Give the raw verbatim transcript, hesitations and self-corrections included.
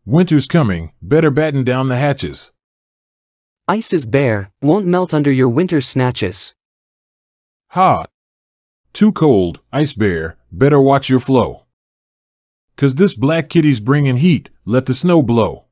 Winter's coming, better batten down the hatches. Ice is bare, won't melt under your winter snatches. Ha! Too cold, ice bear, better watch your flow. 'Cause this black kitty's bringing heat, let the snow blow.